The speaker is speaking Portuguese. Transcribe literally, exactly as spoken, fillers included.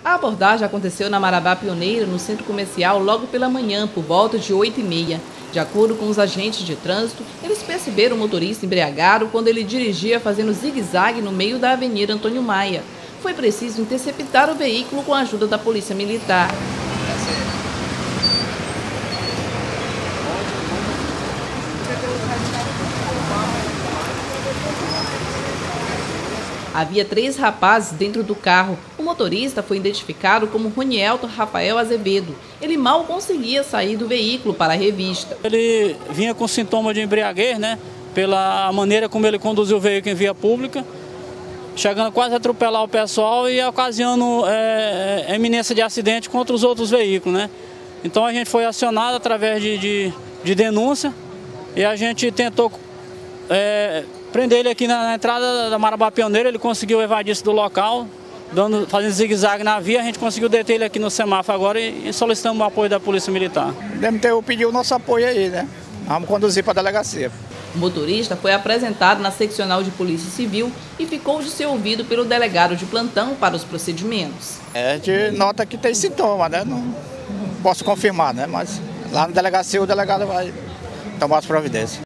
A abordagem aconteceu na Marabá Pioneira, no centro comercial, logo pela manhã, por volta de oito e meia. De acordo com os agentes de trânsito, eles perceberam o motorista embriagado quando ele dirigia fazendo zigue-zague no meio da Avenida Antônio Maia. Foi preciso interceptar o veículo com a ajuda da Polícia Militar. Havia três rapazes dentro do carro. O motorista foi identificado como Ronielto Rafael Azevedo. Ele mal conseguia sair do veículo para a revista. Ele vinha com sintoma de embriaguez, né? Pela maneira como ele conduziu o veículo em via pública, chegando quase a atropelar o pessoal e ocasionando é, é, iminência de acidente contra os outros veículos, né? Então a gente foi acionado através de, de, de denúncia e a gente tentou é, prender ele aqui na, na entrada da Marabá Pioneira. Ele conseguiu evadir-se do local, dando, fazendo zigue-zague na via. A gente conseguiu deter ele aqui no semáforo agora e, e solicitamos o apoio da Polícia Militar. Devemos ter pedido o nosso apoio aí, né? Vamos conduzir para a delegacia. O motorista foi apresentado na seccional de Polícia Civil e ficou de ser ouvido pelo delegado de plantão para os procedimentos. É, a gente nota que tem sintoma, né? Não posso confirmar, né? Mas lá na delegacia o delegado vai tomar as providências.